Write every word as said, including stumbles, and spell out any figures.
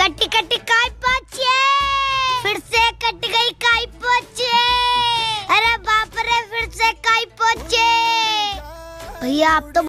कटी कटी काय पहुंचे, फिर से कट गई काय पहुंचे। अरे बाप रे, फिर से काय पहुंचे। भैया आप तो